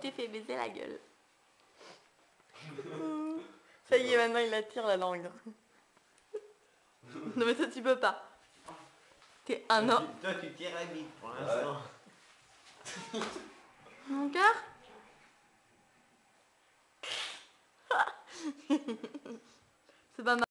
t'es fait baiser la gueule. Ça y est, maintenant il attire la langue. Non mais toi tu peux pas. T'es un an. Toi tu tires la bite pour l'instant. Mon cœur. C'est pas mal.